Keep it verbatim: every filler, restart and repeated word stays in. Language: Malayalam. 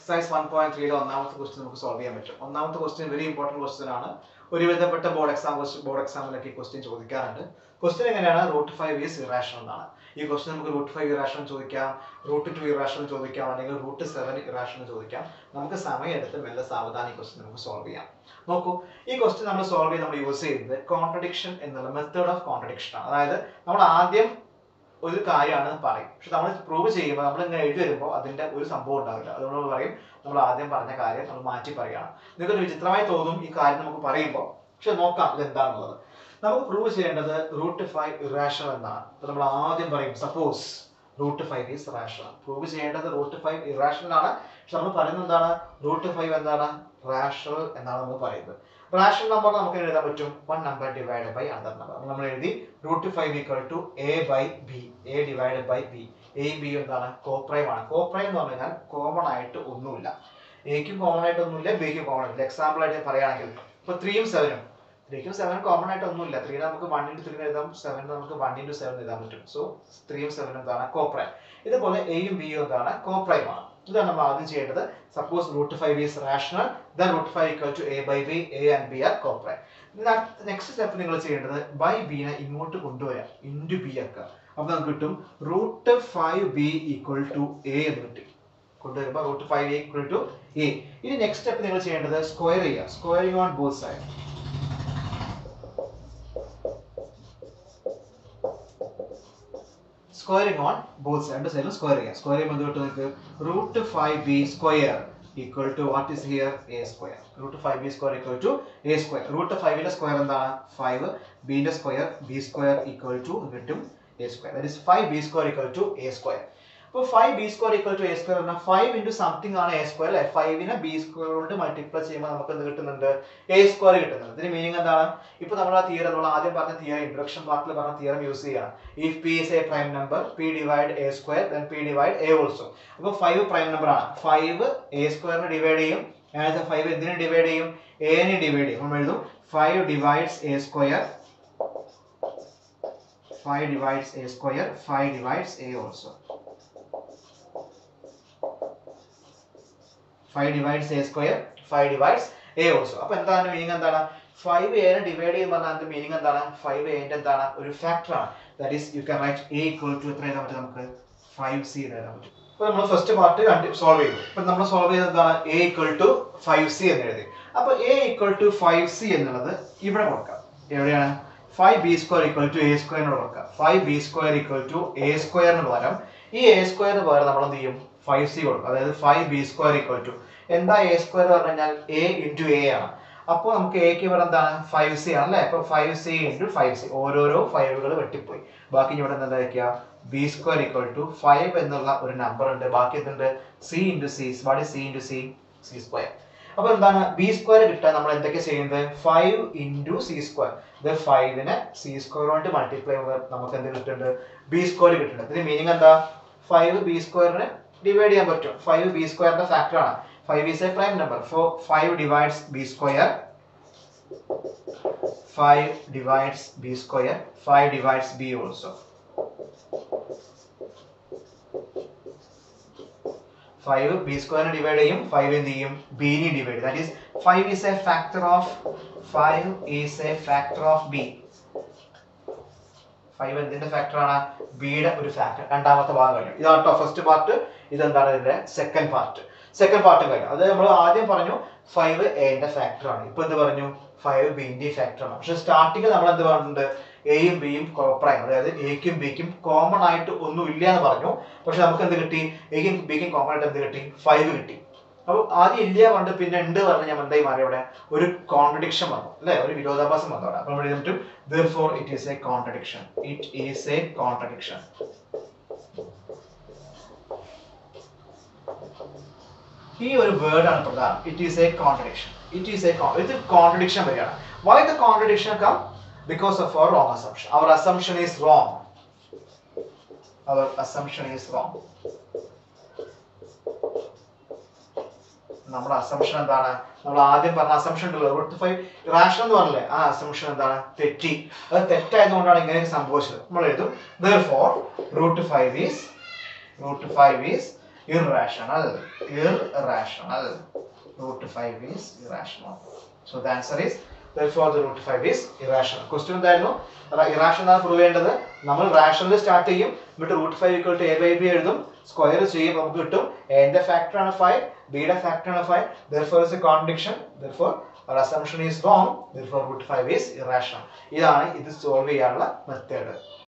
Exercise one point three ഒന്നാമത്തെ ക്വസ്റ്റ്യൻ നമുക്ക് സോൾവ് ചെയ്യാൻ പറ്റും. ഒന്നാമത്തെ ക്വസ്റ്റ്യൻ വെരി ഇമ്പോർട്ടന്റ് ക്വസ്റ്റ്യൻ ആണ്. ഒരുവിധപ്പെട്ട ബോർഡ് എക്സാം ബോർഡ് എക്സാമിലൊക്കെ ഈ ക്വസ്റ്റ്യൻ ചോദിക്കാറുണ്ട്. ക്വസ്റ്റ്യൻ എങ്ങനെയാണ്? റൂട്ട് ഫൈവ് ഈസ് ഇറാഷണൽ എന്നാണ്. ഈ ക്വസ്റ്റ്യൻ നമുക്ക് റൂട്ട് ഫൈവ് ഇറാഷണൽ ചോദിക്കാം, റൂട്ട് ടു ഇറാഷണൽ ചോദിക്കാം, അല്ലെങ്കിൽ റൂട്ട് സെവൻ ഇറാഷണൽ ചോദിക്കാം. നമുക്ക് സമയം എടുത്ത് മെല്ലെ സാവധാനം ഈ ക്വസ്റ്റ്യൻ നമുക്ക് സോൾവ് ചെയ്യാം. നോക്കൂ, ഈ ക്വസ്റ്റ്യൻ നമ്മൾ സോൾവ് ചെയ്യാൻ നമ്മൾ യൂസ് ചെയ്യുന്നത് കോൺട്രഡിക്ഷൻ എന്നുള്ള മെത്തേഡ് ഓഫ് കോൺട്രഡിക്ഷൻ ആണ്. അതായത് നമ്മൾ ആദ്യം ഒരു കാര്യമാണെന്ന് പറയും, പക്ഷെ നമ്മൾ പ്രൂവ് ചെയ്യുമ്പോൾ നമ്മൾ ഇങ്ങനെ എഴുതി വരുമ്പോൾ അതിന്റെ ഒരു സംഭവം ഉണ്ടാവില്ല. അതുകൊണ്ട് നമ്മൾ പറയും നമ്മൾ ആദ്യം പറഞ്ഞ കാര്യം നമ്മൾ മാറ്റി പറയുകയാണ്. നിങ്ങൾക്ക് വിചിത്രമായി തോന്നും ഈ കാര്യം നമുക്ക് പറയുമ്പോൾ, പക്ഷെ നോക്കാം ഇത് എന്താണെന്നുള്ളത്. നമുക്ക് പ്രൂവ് ചെയ്യേണ്ടത് റൂട്ട് ഫൈവ് ഇറാഷണൽ എന്നാണ്. അപ്പോൾ നമ്മൾ ആദ്യം പറയും suppose root five is rational. Prove ചെയ്യേണ്ടത് റൂട്ട് ഫൈവ് ഇറാഷണൽ ആണ്, പക്ഷെ നമ്മൾ പറയുന്നത് എന്താണ്? റൂട്ട് ഫൈവ് എന്താണ്? റാഷണൽ എന്നാണ് നമ്മൾ പറയുന്നത്. റാഷണൽ നമ്പർ നമുക്ക് എഴുതാൻ പറ്റും one number divide by other number. നമ്മൾ എഴുതി root five equal to a by b, a divide by b. എയും ബിയും എന്താണ്? കോപ്രൈം ആണ്. കോപ്രൈം എന്ന് പറഞ്ഞാൽ കോമൺ ആയിട്ട് ഒന്നുമില്ല. എക്കും കോമൺ ആയിട്ട് ഒന്നുമില്ല, ബിക്കും കോമൺ ആയിട്ടില്ല. എക്സാമ്പിൾ ആയിട്ട് പറയുകയാണെങ്കിൽ ഇപ്പൊ ത്രീയും സെവനും, ത്രീക്കും സെവനും കോമൺ ആയിട്ട് ഒന്നുമില്ല. ത്രീ നമുക്ക് വൺ ഇൻറ്റു ത്രീ എഴുതാം, സെവൻ നമുക്ക് വൺ ഇൻറ്റു സെവൻ എഴുതാൻ പറ്റും. സോ ത്രീയും സെവനും എന്താണ്? കോപ്രൈം. ഇതുപോലെ എയും ബിയും എന്താണ്? കോപ്രൈം ആണ്. ഇതാണ് നമ്മൾ ആദ്യം ചെയ്യേണ്ടത്. Suppose root five is rational, then root five equal to a by b, a and b are coprime. Next step നിങ്ങൾ ചെയ്യേണ്ടത് ബൈ ബിനെ ഇങ്ങോട്ട് കൊണ്ടുവരാം, ഇൻറ്റു ബി ആക്കുക. അപ്പൊ നമുക്ക് കിട്ടും root five b equal to a എന്ന് കിട്ടും. കൊണ്ടുവരുമ്പോൾ root five equal to a. ഇനി നെക്സ്റ്റ് സ്റ്റെപ്പ് നിങ്ങൾ ചെയ്യേണ്ടത് സ്ക്വയർ ചെയ്യുക. Squaring on both side. Squaring on both side, രണ്ട് സൈഡിലും സ്ക്വയർ ചെയ്യാം. സ്ക്വയർ ചെയ്യുമ്പോൾ എന്ത് കിട്ടും നിങ്ങൾക്ക്? Root five b square equal to what is here? A square. Root five b square equal to a square. Root five ന്റെ സ്ക്വയർ എന്താണ്? five. b ന്റെ square b square equal to കിട്ടും a square. That is five b square equal to a square. അപ്പോൾ five b square equal to a square എന്നാൽ five into something ആണ് a square അല്ലേ? five നെ b square കൊണ്ട് മൾട്ടിപ്ലൈ ചെയ്യുമ്പോൾ നമുക്ക് എന്ത് കിട്ടുന്നുണ്ട്? a square കിട്ടുന്നുണ്ട്. ഇതിന്റെ മീനിങ് എന്താണ്? ഇപ്പോൾ നമ്മൾ ആ തിയറം നമ്മൾ ആദ്യം പറഞ്ഞ തിയറം ഇൻട്രൊഡക്ഷൻ പാർട്ടിൽ പറഞ്ഞ തിയറം യൂസ് ചെയ്യണം. If p is a prime number, p divide a square, then p divide a also. അപ്പോൾ five പ്രൈം നമ്പർ ആണ്. five a square നെ ഡിവൈഡ് ചെയ്യും. അതായത് five എന്തിനെ ഡിവൈഡ് ചെയ്യും? a നെ ഡിവൈഡ് ചെയ്യും. നമ്മൾ എഴുതും five divides a square, five divides a square, five divides a also. five divides a square, five divides a also. അപ്പോൾ എന്താണ് മീനിങ്? എന്താണ്? five a നെ ഡിവൈഡ് ചെയ്യുമ്പോൾ അതിന്റെ മീനിങ് എന്താണ്? five a ന്റെ എന്താണ്? ഒരു ഫാക്ടർ ആണ്. That is you can write a equal to എത്ര എഴുതാൻ പറ്റും നമുക്ക്? five c എഴുതാൻ പറ്റും. അപ്പോൾ നമ്മൾ ഫസ്റ്റ് പാർട്ട് സോൾവ് ചെയ്തു. അപ്പോൾ നമ്മൾ സോൾവ് ചെയ്തത് എന്താണ്? a equal to five c എന്ന് എഴുതി. അപ്പോൾ a equal to five c എന്നുള്ളത് ഇവിടെ കൊടുക്കാം. എവിടെയാണ്? five b square equal to a square എന്ന് കൊടുക്കാം. five b square equal to a square എന്ന് പകരം ഈ a square എന്ന് പകരം നമ്മൾ എന്ത് ചെയ്യും? five c കൊടുക്കും. അതായത് five b square equal to എന്താ a square എന്ന് പറഞ്ഞാൽ a into a ആണ്. അപ്പോൾ നമുക്ക് a ക്ക് ഇവിടെ എന്താണ്? five c ആണല്ലേ? അപ്പോൾ five c into five c. ഓരോരോ ഫൈവുകൾ വെട്ടിപ്പോയി. ബാക്കി ഇവിടെ എന്താ വെക്കുക? b square equal to five എന്നുള്ള ഒരു നമ്പർ ഉണ്ട്. ബാക്കി എന്തുണ്ട്? c into c. What is c into c? c square. അപ്പോൾ എന്താണ്? b square കിട്ടാൻ നമ്മൾ എന്തൊക്കെ ചെയ്യുന്നത്? five into c square. ഇത് five നെ c square കൊണ്ട് മൾട്ടിപ്ലൈ ചെയ്യുമ്പോൾ നമുക്ക് എന്ത് കിട്ടുന്നുണ്ട്? b square കിട്ടുന്നുണ്ട്. ഇതിന്റെ മീനിങ് എന്താ? five b square നെ ഡിവൈഡ് ചെയ്യാൻ പറ്റും. five b square ന്റെ ഫാക്ടർ ആണ്. five is a prime number. So five divides b square. five divides b square. five divides b also. five b square divide ചെയ്യും, five എന്ത് ചെയ്യും? b നെ divide. That is five is a factor of five is a factor of b. five എന്തിന്റെ ഫാക്ടർ ആണ്? b യുടെ ഒരു ഫാക്ടർ. രണ്ടാമത്തെ ഭാഗം കഴിഞ്ഞു. ഇതാണ് ഫസ്റ്റ് പാർട്ട്. ഇതെന്താണ് ഇതിന്റെ സെക്കൻഡ് പാർട്ട്. സെക്കൻഡ് പാർട്ട് കഴിഞ്ഞു. അത് നമ്മൾ ആദ്യം പറഞ്ഞു five a ന്റെ ഫാക്ടർ ആണ്. ഇപ്പൊ എന്ത് പറഞ്ഞു? five b ന്റെ ഫാക്ടർ ആണ്. പക്ഷെ സ്റ്റാർട്ടിങ്ങിൽ നമ്മൾ എന്ത് പറഞ്ഞിട്ടുണ്ട്? എയും ബിയും കോപ്രൈം, അതായത് എക്കും ബിക്കും കോമൺ ആയിട്ട് ഒന്നും ഇല്ല എന്ന് പറഞ്ഞു. പക്ഷെ നമുക്ക് എന്ത് കിട്ടി? എക്കും ബിക്കും കോമൺ ആയിട്ട് എന്ത് കിട്ടി? five കിട്ടി. അപ്പോൾ ആദ്യം ഇല്ല പണ്ട് പിന്നെ ഉണ്ട് പറഞ്ഞ് ഞാൻ എന്തായി മാറി? അവിടെ ഒരു കോൺട്രഡിക്ഷൻ വന്നു അല്ലെ? ഒരു വിരോധാഭാസം വന്നു അവിടെ. അപ്പോൾ നമ്മൾ എഴുതി പറ്റും therefore it is a contradiction. It is a contradiction. ഈ ഒരു വേർഡ് ആണ് പ്രധാനം. It is a contradiction. It is a ഇത് കോൺട്രഡിക്ഷൻ വരികയാണ്. Why the contradiction come? Because of our wrong assumption. Our assumption is wrong. Our assumption is wrong. നമ്മുടെ അസംഷൻ എന്താണ്? നമ്മൾ ആദ്യം പറഞ്ഞ അസംഷൻ ഉണ്ടല്ലോ റൂട്ട് ഫൈവ് റാഷണൽ എന്ന് പറഞ്ഞില്ലേ? ആ അസംഷൻ എന്താണ്? തെറ്റി. അത് തെറ്റായതുകൊണ്ടാണ് ഇങ്ങനെ സംഭവിച്ചത്. നമ്മൾ എഴുതും therefore root five is root five is irrational. Irrational. Root five is irrational. So the answer is therefore the root five is irrational. Question എന്തായിരുന്നു? Irrational പ്രൂവ് ചെയ്യേണ്ടത് നമ്മൾ റാഷണൽ സ്റ്റാർട്ട് ചെയ്യും എന്നിട്ട് root five equal to a by b എഴുതും സ്ക്വയർ ചെയ്യും നമുക്ക് കിട്ടും എന്റെ ഫാക്ടർ ആണ് ഫൈവ് ബിയുടെ ഫാക്ടർ ആണ് five therefore is a contradiction therefore our assumption is wrong therefore root five is irrational. ഇതാണ് ഇത് സോൾവ് ചെയ്യാനുള്ള മെത്തേഡ്.